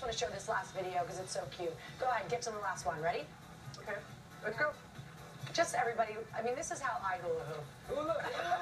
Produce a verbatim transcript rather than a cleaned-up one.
want to show this last video because it's so cute. Go ahead, get to the last one. Ready? Okay, let's go. Just everybody, I mean, this is how I hula hoop. Hula.